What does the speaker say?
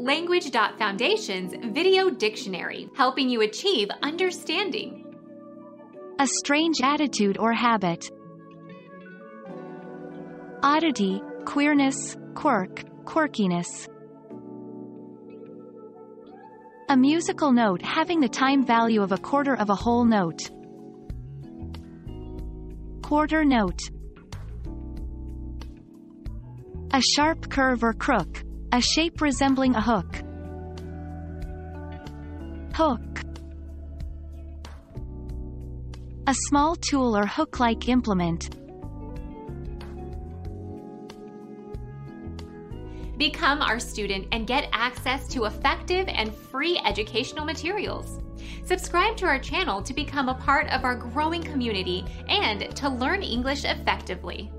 Language.Foundation's Video Dictionary, helping you achieve understanding. A strange attitude or habit. Oddity, queerness, quirk, quirkiness. A musical note having the time value of a quarter of a whole note. Quarter note. A sharp curve or crook, a shape resembling a hook. Hook. A small tool or hook-like implement. Become our student and get access to effective and free educational materials. Subscribe to our channel to become a part of our growing community and to learn English effectively.